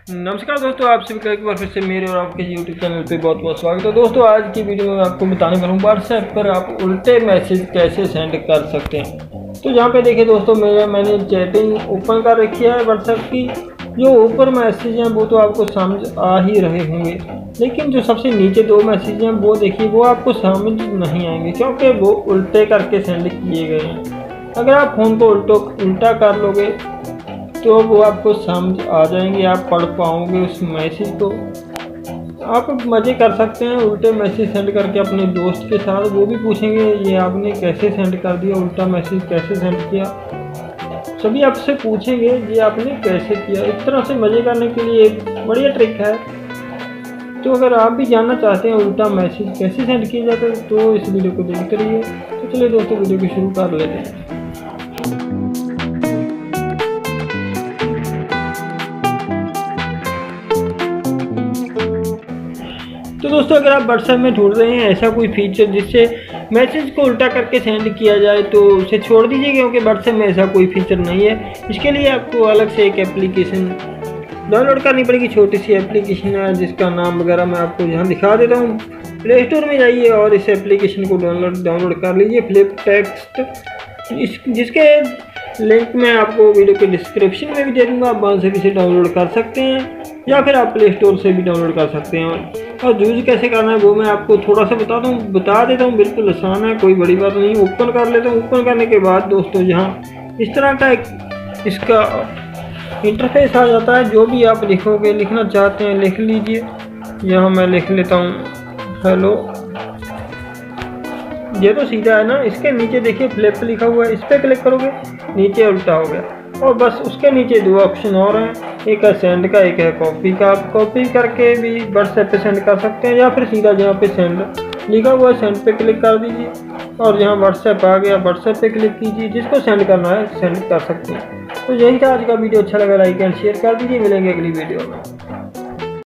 नमस्कार दोस्तों, आप सभी का एक बार फिर से मेरे और आपके यूट्यूब चैनल पे बहुत बहुत स्वागत है। दोस्तों आज की वीडियो में मैं आपको बताने वाला हूँ व्हाट्सएप पर आप उल्टे मैसेज कैसे सेंड कर सकते हैं। तो यहाँ पे देखिए दोस्तों, मैंने चैटिंग ओपन कर रखी है व्हाट्सएप की। जो ऊपर मैसेज हैं वो तो आपको समझ आ ही रहे होंगे, लेकिन जो सबसे नीचे दो मैसेज हैं वो देखिए, वो आपको समझ नहीं आएंगे क्योंकि वो उल्टे करके सेंड किए गए हैं। अगर आप फ़ोन को उल्टा कर लोगे तो वो आपको समझ आ जाएंगे, आप पढ़ पाओगे उस मैसेज को। आप मज़े कर सकते हैं उल्टे मैसेज सेंड करके अपने दोस्त के साथ। वो भी पूछेंगे ये आपने कैसे सेंड कर दिया, उल्टा मैसेज कैसे सेंड किया। सभी आपसे पूछेंगे ये आपने कैसे किया। इस तरह से मज़े करने के लिए एक बढ़िया ट्रिक है। तो अगर आप भी जानना चाहते हैं उल्टा मैसेज कैसे सेंड किया जाता है तो इस वीडियो को देखते रहिए। तो चलिए दोस्तों वीडियो को शुरू कर लेते हैं। तो दोस्तों अगर आप व्हाट्सएप में ढूंढ रहे हैं ऐसा कोई फीचर जिससे मैसेज को उल्टा करके सेंड किया जाए तो उसे छोड़ दीजिए, क्योंकि व्हाट्सएप में ऐसा कोई फीचर नहीं है। इसके लिए आपको अलग से एक एप्लीकेशन डाउनलोड करनी पड़ेगी। छोटी सी एप्लीकेशन है जिसका नाम वगैरह मैं आपको यहाँ दिखा देता हूँ। प्ले स्टोर में जाइए और इस एप्लीकेशन को डाउनलोड कर लीजिए, फ्लिप टेक्स्ट, जिसके लिंक मैं आपको वीडियो के डिस्क्रिप्शन में भी दे दूँगा। आप वहाँ से भी इसे डाउनलोड कर सकते हैं या फिर आप प्ले स्टोर से भी डाउनलोड कर सकते हैं। और यूज़ कैसे करना है वो मैं आपको थोड़ा सा बता देता हूँ। बिल्कुल आसान है, कोई बड़ी बात नहीं। ओपन कर लेता हूँ। ओपन करने के बाद दोस्तों यहाँ इस तरह का एक इसका इंटरफेस आ जाता है। जो भी आप लिखना चाहते हैं लिख लीजिए। यहाँ मैं लिख लेता हूँ हेलो। ये तो सीधा है ना। इसके नीचे देखिए फ्लिप लिखा हुआ है, इस पर क्लिक करोगे नीचे उल्टा हो गया। और बस उसके नीचे दो ऑप्शन और हैं, एक है सेंड का, एक है कॉपी का। आप कॉपी करके भी व्हाट्सएप पे सेंड कर सकते हैं या फिर सीधा जहाँ पे सेंड लिखा हुआ है सेंड पे क्लिक कर दीजिए और यहाँ व्हाट्सएप आ गया, व्हाट्सएप पे क्लिक कीजिए। जिसको सेंड करना है सेंड कर सकते हैं। तो यही था आज का वीडियो। अच्छा लगा लाइक एंड शेयर कर दीजिए। मिलेंगे अगली वीडियो में।